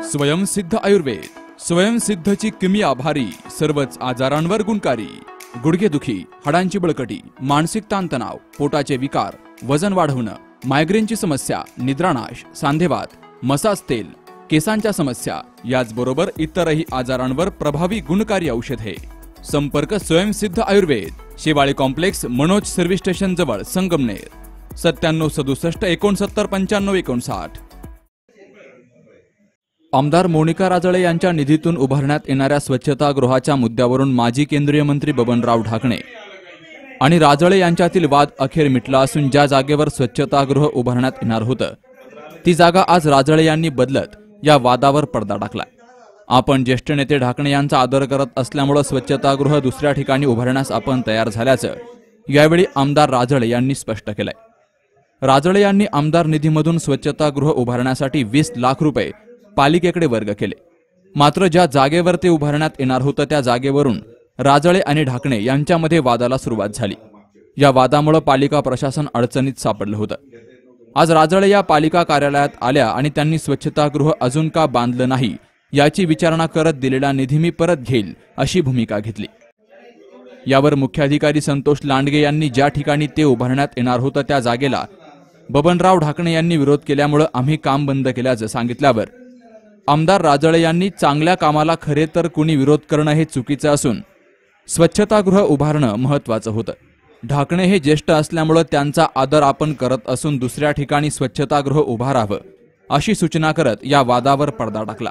स्वयंसिद्ध आयुर्वेद, स्वयंसिद्धची किमया भारी, सर्वच आजारांवर गुणकारी। गुडघेदुखी, हाडांची बळकटी, मानसिक ताणतणाव, पोटाचे विकार, वजन वाढवणं, मायग्रेनची समस्या, निद्रानाश, सांधेवात, मसाज तेल, केसांच्या समस्या याचबरोबर इतरही आजारांवर प्रभावी गुणकारी औषधे। संपर्क Swayamsiddha Ayurved, Shewale complex, Manoj service station जवळ, संगमनेर। 9767695959। आमदार मोनिका राजळे यांच्या निधीतून उभारण्यात येणाऱ्या स्वच्छतागृहाच्या मुद्द्यावरून माजी केंद्रीय मंत्री बबनराव ढाकणे आणि राजळे यांच्यातील वाद अखेर मिटला असून ज्या जागेवर स्वच्छतागृह उभारण्यात येणार होतं ती जागा आज राजळे यांनी बदलत या वादावर पडदा टाकला। आपण ज्येष्ठ नेते ढाकणे यांचा आदर करत असल्यामुळे स्वच्छतागृह दुसऱ्या ठिकाणी उभारण्यास आपण तयार झाल्याचं यावेळी आमदार राजळे यांनी स्पष्ट केलंय। राजळे यांनी आमदार निधीमधून स्वच्छतागृह उभारण्यासाठी 20 लाख रुपये पालिकेकडे वर्ग केले। मात्र ज्या जागेवर ते उभारण्यात येणार होतं त्या जागेवरून राजळे आणि ढाकणे यांच्यामध्ये वादाला सुरुवात झाली। या वादामुळे पालिका प्रशासन अडचणीत सापडलं होतं। आज राजळे या पालिका कार्यालयात आल्या आणि त्यांनी स्वच्छतागृह अजून का बांधलं नाही याची विचारणा करत दिलेला निधी मी परत घेईल अशी भूमिका घेतली। यावर मुख्याधिकारी संतोष लांडगे यांनी ज्या ठिकाणी ते उभारण्यात येणार होतं त्या जागेला बबनराव ढाकणे यांनी विरोध केल्यामुळे आम्ही काम बंद केल्याचं सांगितल्यावर आमदार राजळे यांनी चांगल्या कामाला खरे तर कुणी विरोध करणं हे चुकीचं असून स्वच्छतागृह उभारणं महत्त्वाचं होतं। ढाकणे हे ज्येष्ठ असल्यामुळे त्यांचा आदर आपण करत असून दुसऱ्या ठिकाणी स्वच्छतागृह उभारावं अशी सूचना करत या वादावर पडदा टाकला।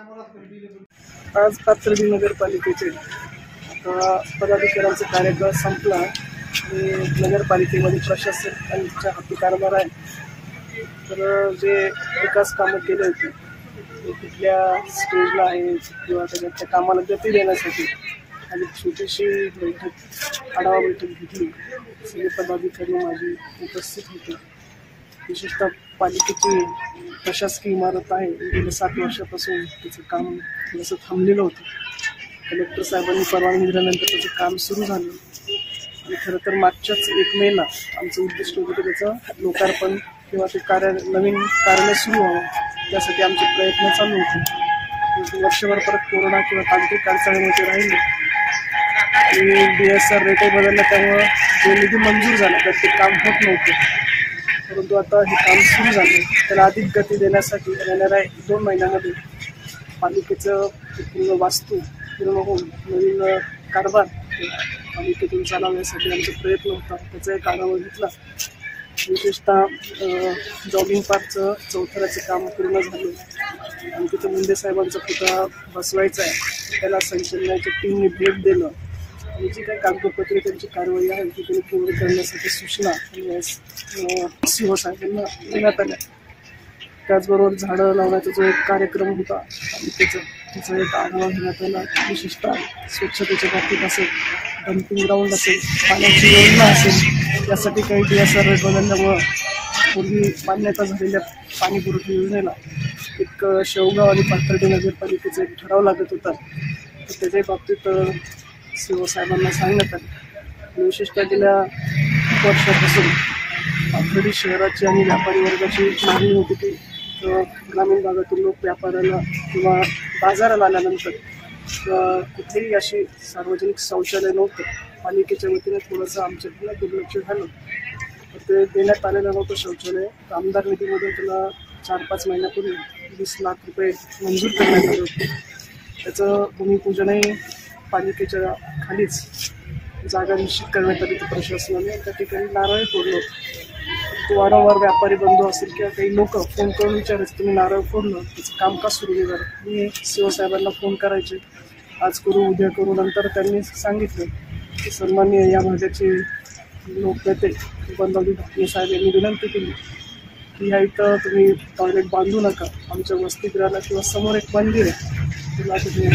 आज पाथर्डी नगरपालिकेचे पदाधिकाऱ्यांचा कार्यकाळ संपला आणि नगरपालिकेमध्ये प्रशासकांच्या हाती कारभार आहे। तर जे विकास कामं केले होते कुठल्या स्टेजला आहे किंवा त्या कामाला गती देण्यासाठी आणि छोटीशी बैठक, आढावा बैठक घेतली। सगळे पदाधिकारी माझी उपस्थित होते। विशेषतः पालिकेची प्रशासकीय इमारत आहे, गेल्या 7 वर्षापासून त्याचं काम थोडंसं थांबलेलं होतं। कलेक्टर साहेबांनी परवानगी दिल्यानंतर त्याचं काम सुरू झालं आणि खरं तर मागच्याच 1 मेला आमचं उद्दिष्ट होतं की त्याचं लोकार्पण किंवा ते नवीन कार्यालय सुरू व्हावं त्यासाठी आमचे प्रयत्न चालू होते। वर्षभर परत कोरोना किंवा तांत्रिक अडचणीमध्ये राहिले आणि DSR रेटे बदलला त्यामुळं जे निधी मंजूर झाला तर ते काम होत नव्हतं। परंतु आता हे काम सुरू झालं, त्याला अधिक गती देण्यासाठी येणाऱ्या 2 महिन्यामध्ये पालिकेचं पूर्ण वास्तू पूर्ण होऊन नवीन कारभार पालिकेतून चालवण्यासाठी आमचा प्रयत्न होता। त्याचा एक आढावा घेतला। विशेषतः जॉगिंग पार्कचं चौथऱ्याचं काम पूर्ण झालं आणि तिथं मुंडे साहेबांचा पुतळा बसवायचा आहे, त्याला संचालनाच्या टीमने भेट दिलं आणि जी काही कागदपत्रे त्यांची कारवाई आहे ती त्यांनी पूर्ण करण्यासाठी सूचना CO साहेबांना देण्यात आल्या। त्याचबरोबर झाडं लावण्याचा जो एक कार्यक्रम होता आणि त्याचा एक आढावा घेण्यात आला। विशेषतः स्वच्छतेच्या बाबतीत असेल, डम्पिंग ग्राउंड असेल, पाण्याची योजना असेल, यासाठी काही DSR रेट बदलल्यामुळं पूर्वी मान्यता झालेल्या पाणी पुरवठा योजनेला एक शेवगाव आणि पाथर्डी नगरपालिकेचा एक ठराव लागत होता। तर त्याच्या बाबतीत CO साहेबांना सांगण्यात आलं। विशेषतः गेल्या खूप वर्षापासून पाथर्डी शहराची आणि व्यापारी वर्गाची मागणी होती की ग्रामीण भागातील लोक व्यापाराला किंवा बाजाराला आल्यानंतर कुठलीही अशी सार्वजनिक शौचालय नव्हतं। पालिकेच्या वतीने थोडंसं आमच्याकडे दुर्लक्ष झालं, तर ते देण्यात आलेलं नव्हतं शौचालय। आमदार निधीमधून त्याला 4-5 महिन्यापूर्वी 20 लाख रुपये मंजूर करण्यात आले होते। त्याचं भूमिपूजनही पालिकेच्या खालीच जागा निश्चित करण्यात आली। तर प्रशासनाने त्या ठिकाणी नारळ फोडलं होतं। तो वारंवार व्यापारी बंधू असेल किंवा काही लोक फोन करून विचारायचे तुम्ही नारळ फोडलं, त्याचं काम का सुरू नाही झालं। मी CO साहेबांना फोन करायचे, आज करू उद्या करू। नंतर त्यांनी सांगितलं की सन्माननीय या भागाचे लोकनेते बबनराव ढाकणे साहेब यांनी विनंती केली की ह्या इथं तुम्ही टॉयलेट बांधू नका, आमच्या वसतिगृहाला किंवा समोर एक मंदिर आहे तुला तुम्ही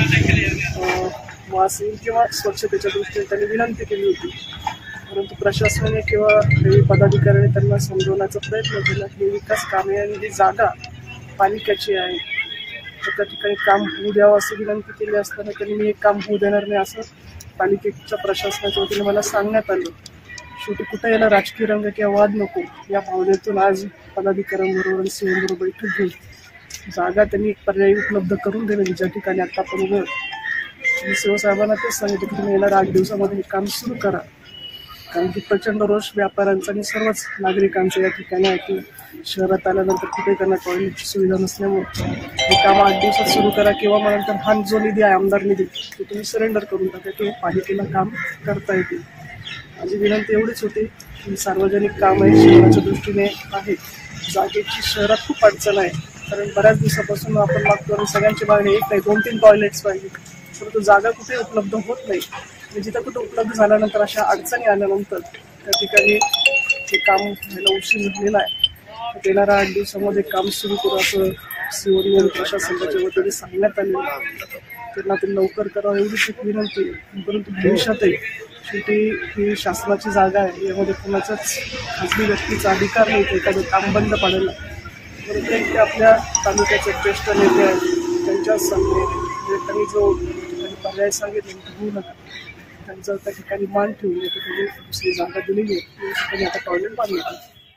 वास येईल किंवा स्वच्छतेच्या दृष्टीने त्यांनी विनंती केली होती। परंतु प्रशासनाने किंवा काही पदाधिकाऱ्यांनी त्यांना समजवण्याचा प्रयत्न केला की विकास कामे आणि ही जागा पालिकेची आहे, तर त्या ठिकाणी काम होऊ द्यावं असं विनंती केली असताना त्यांनी मी एक काम होऊ देणार नाही असं पालिकेच्या प्रशासनाच्या वतीने मला सांगण्यात आलं। शेवटी कुठे याला राजकीय रंग किंवा वाद नको या भावनेतून आज पदाधिकाऱ्यांबरोबर आणि CO बरोबर बैठक घेऊन जागा त्यांनी एक पर्यायी उपलब्ध करून दिलेली, ज्या ठिकाणी आता आपण उभं. मी शिवसाहेबांना तेच सांगितलं की तुम्ही येणाऱ्या 8 दिवसामध्ये हे काम सुरू करा, कारण की प्रचंड रोष व्यापाऱ्यांचा आणि सर्वच नागरिकांचा या ठिकाणी आहे की शहरात आल्यानंतर कुठे त्यांना टॉयलेटची सुविधा नसल्यामुळे हे काम 8 दिवसात सुरू करा, किंवा मग नंतर हा जो निधी आहे आमदार निधी तो तुम्ही सरेंडर करून टाका, किंवा पालिकेला काम करता येते. माझी विनंती एवढीच होती की सार्वजनिक काम आहे, शहराच्या दृष्टीने आहे, जागेची शहरात खूप अडचण आहे. कारण बऱ्याच दिवसापासून आपण मागतो आणि सगळ्यांची मागणी एक नाही 2-3 टॉयलेट्स पाहिजे, परंतु जागा कुठे उपलब्ध होत नाही. जिथं कुठं उपलब्ध झाल्यानंतर अशा अडचणी आल्यानंतर त्या ठिकाणी हे काम व्हायला उशीर झालेला आहे. येणाऱ्या 8 दिवसामध्ये काम सुरू करू असं सीओडी आणि प्रशासनाच्या वतीने सांगण्यात आलेलं आहे. त्यांना ते लवकर करावं एवढीच एक विनंती आहे. परंतु भविष्यातही शेवटी ही शासनाची जागा आहे, यामध्ये कोणाचाच खाजगी व्यक्तीचा अधिकार नाही एखादं काम बंद पाडायला. परंतु एक ते आपल्या तालुक्याचे ज्येष्ठ नेते आहेत, त्यांच्या सांगणे त्यांनी जो पर्याय सांगितले होऊ नका, त्यांचा त्या ठिकाणी मान ठेवून या ठिकाणी दुसरी जागा दिलेली आहे, या ठिकाणी आता टॉयलेट बांधले.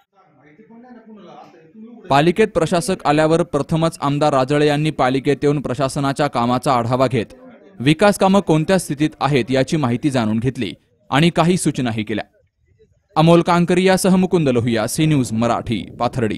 पालिकेत प्रशासक आल्यावर प्रथमच आमदार राजळे यांनी पालिकेत येऊन प्रशासनाच्या कामाचा आढावा घेत विकास कामं कोणत्या स्थितीत आहेत याची माहिती जाणून घेतली आणि काही सूचनाही केल्या. अमोल कांकरियासह मुकुंद लोहिया, सी न्यूज मराठी, पाथर्डी.